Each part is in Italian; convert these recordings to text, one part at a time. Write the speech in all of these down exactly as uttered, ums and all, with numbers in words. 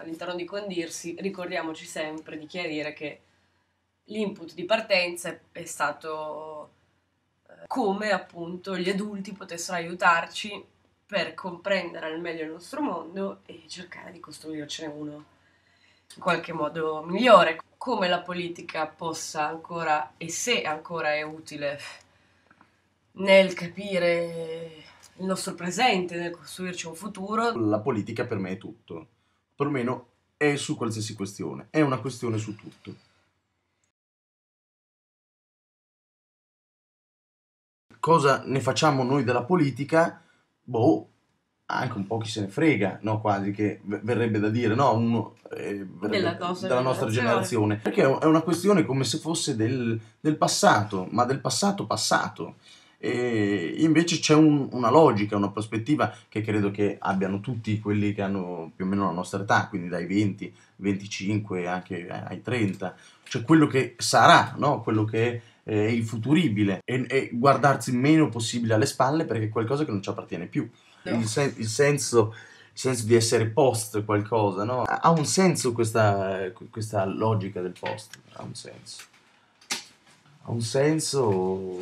all'interno di Condirsi, ricordiamoci sempre di chiarire che l'input di partenza è stato eh, come appunto gli adulti potessero aiutarci per comprendere al meglio il nostro mondo e cercare di costruircene uno in qualche modo migliore. Come la politica possa ancora, e se ancora è utile, nel capire il nostro presente, nel costruirci un futuro. La politica per me è tutto, perlomeno è su qualsiasi questione, è una questione su tutto. Cosa ne facciamo noi della politica? Boh, anche un po' chi se ne frega, no? Quasi che verrebbe da dire, no? Uno eh, della, nostra, della nostra generazione. Perché è una questione come se fosse del, del passato, ma del passato passato. E invece c'è un, una logica, una prospettiva che credo che abbiano tutti quelli che hanno più o meno la nostra età, quindi dai venti, venticinque anche ai trenta, cioè quello che sarà, no? Quello che è il futuribile, e, e guardarsi il meno possibile alle spalle perché è qualcosa che non ci appartiene più. No. Il, sen- il senso il senso di essere post qualcosa, no? Ha un senso questa, questa logica del post, ha un senso. Ha un senso,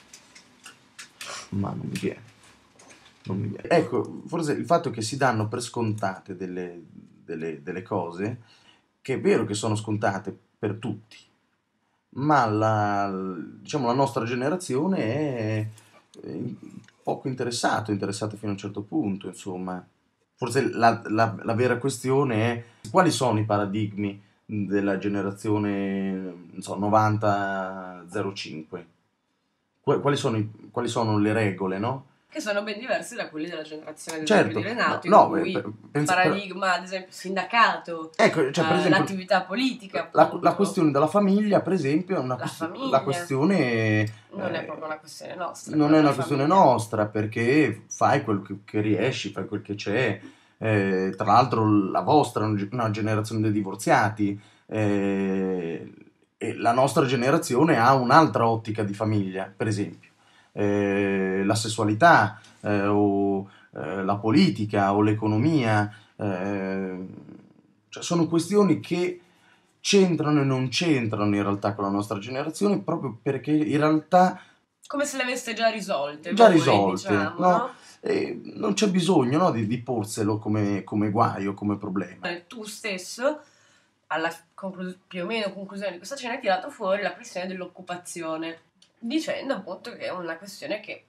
ma non mi viene. Non mi viene. Ecco, forse il fatto che si danno per scontate delle, delle, delle cose, che è vero che sono scontate per tutti, ma la, diciamo, la nostra generazione è, è poco interessata, interessata fino a un certo punto, insomma. Forse la, la, la vera questione è quali sono i paradigmi della generazione, non so, novanta zero cinque. Quali sono, i, quali sono le regole, no? Che sono ben diversi da quelli della generazione certo, di Renato, no, in cui no, il paradigma, per... ad esempio, sindacato, ecco, cioè, per uh, esempio, l'attività politica, la, la questione della famiglia, per esempio, è una la, quest- famiglia. la questione... Non eh, è proprio una questione nostra. Non è una questione famiglia. nostra, perché fai quel che, che riesci, fai quel che c'è. Eh, tra l'altro la vostra è una generazione di divorziati, eh, e la nostra generazione ha un'altra ottica di famiglia, per esempio. Eh, la sessualità, eh, o eh, la politica, o l'economia, eh, cioè sono questioni che c'entrano e non c'entrano in realtà con la nostra generazione, proprio perché in realtà... Come se le aveste già risolte. Già voi, risolte, diciamo, no? no? E non c'è bisogno, no, di, di porselo come, come guaio, come problema. Tu stesso, alla conclus- più o meno conclusione di questa cena, hai tirato fuori la questione dell'occupazione, dicendo appunto che è una questione che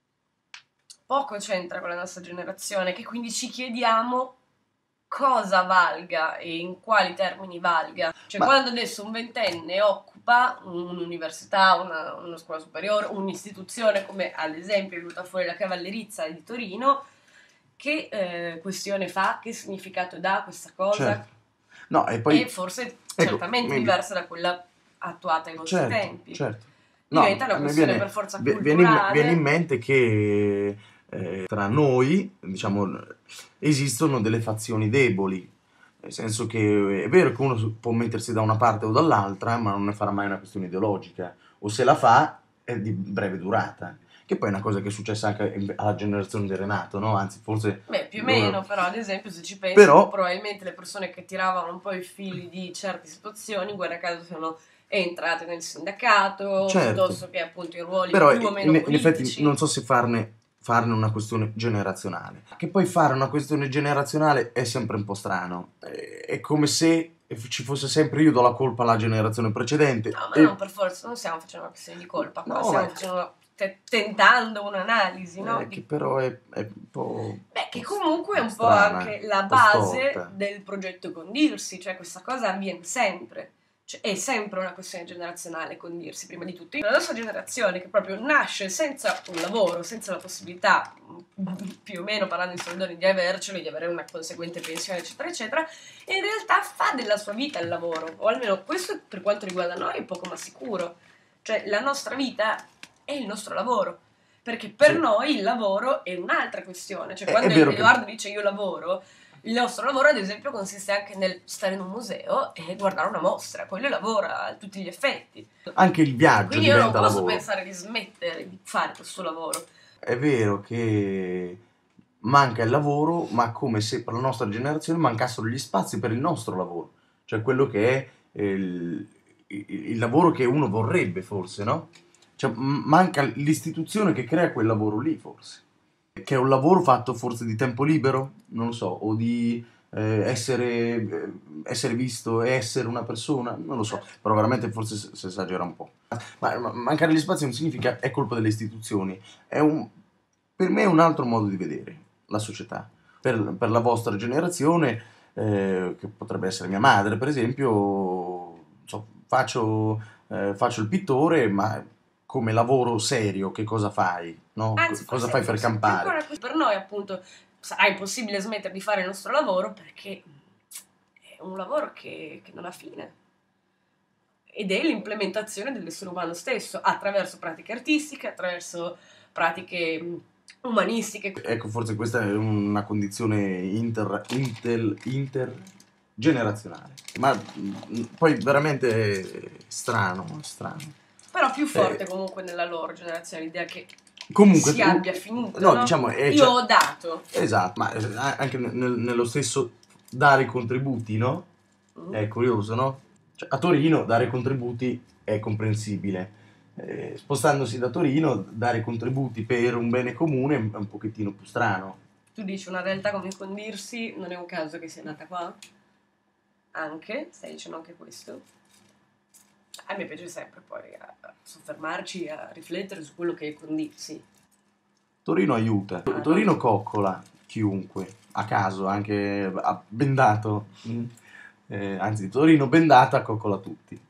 poco c'entra con la nostra generazione, che quindi ci chiediamo cosa valga e in quali termini valga. Cioè, Ma... quando adesso un ventenne occupa un'università, una, una scuola superiore, un'istituzione come ad esempio è venuta fuori la Cavallerizza di Torino, che eh, questione fa? Che significato dà questa cosa? Certo. No, e poi... E forse ecco, certamente maybe... diversa da quella attuata ai nostri certo, tempi. Certo. No, diventa una questione viene, per forza culturale. Viene in, viene in mente che eh, tra noi, diciamo, esistono delle fazioni deboli, nel senso che è vero che uno può mettersi da una parte o dall'altra, ma non ne farà mai una questione ideologica, o se la fa è di breve durata, che poi è una cosa che è successa anche alla generazione di Renato, no? Anzi, forse... Beh, più o meno, però, ad esempio, se ci pensi, però, probabilmente le persone che tiravano un po' i fili di certe situazioni, guarda caso, sono entrate nel sindacato, certo, piuttosto che appunto in ruoli però più o meno in, politici. in effetti non so se farne, farne una questione generazionale, che poi fare una questione generazionale è sempre un po' strano, è come se ci fosse sempre io do la colpa alla generazione precedente. No, ma e... non per forza, non stiamo facendo una questione di colpa, qua no, stiamo ma... facendo te- tentando un'analisi, no? Eh, che però è, è un po'... Beh, che comunque è un strana, po' anche la un po' base storta. del progetto Condirsi, cioè questa cosa avviene sempre. Cioè, è sempre una questione generazionale Condirsi, prima di tutto. La nostra generazione che proprio nasce senza un lavoro, senza la possibilità, più o meno parlando in soldoni, di avercelo, di avere una conseguente pensione, eccetera, eccetera, e in realtà fa della sua vita il lavoro, o almeno questo per quanto riguarda noi è poco ma sicuro. Cioè, la nostra vita è il nostro lavoro, perché per sì. noi il lavoro è un'altra questione. Cioè, quando Edoardo che... dice io lavoro, il nostro lavoro, ad esempio, consiste anche nel stare in un museo e guardare una mostra. Quello lavora a tutti gli effetti. Anche il viaggio Quindi diventa io non posso lavoro. pensare di smettere di fare questo lavoro. È vero che manca il lavoro, ma come se per la nostra generazione mancassero gli spazi per il nostro lavoro, cioè quello che è eh, il, il- il lavoro che uno vorrebbe forse, no? Cioè, m- manca l'istituzione che crea quel lavoro lì, forse. Che è un lavoro fatto forse di tempo libero, non lo so, o di eh, essere, eh, essere visto e essere una persona, non lo so, però veramente forse si si esagera un po'. Ma, ma mancare gli spazi non significa è colpa delle istituzioni, è un, per me è un altro modo di vedere la società. Per, per la vostra generazione, eh, che potrebbe essere mia madre, per esempio, non so, faccio, eh, faccio il pittore, ma come lavoro serio, che cosa fai? No? Anzi, Co- Cosa forse, fai per forse più campare? ancora così. Per noi, appunto, sarà impossibile smettere di fare il nostro lavoro perché è un lavoro che, che non ha fine. Ed è l'implementazione dell'essere umano stesso, attraverso pratiche artistiche, attraverso pratiche mh, umanistiche. Ecco, forse questa è una condizione inter, intel- intergenerazionale, ma mm, poi veramente è strano, strano. Però più forte Eh, comunque nella loro generazione, l'idea che comunque, si tu- abbia finito, no, no? diciamo, è, Io cioè- ho dato. esatto, ma eh, anche nel- nello stesso dare i contributi, no? Mm. È curioso, no? Cioè, a Torino dare contributi è comprensibile. Eh, spostandosi da Torino, dare contributi per un bene comune è un pochettino più strano. Tu dici una realtà come Condirsi, non è un caso che sia nata qua? Anche, stai dicendo anche questo? A me piace sempre poi a a soffermarci, a riflettere su quello che è Condirsi. Torino aiuta. Ah, no. Torino coccola chiunque, a caso, anche a- bendato. Mm. Eh, anzi, Torino bendata coccola tutti.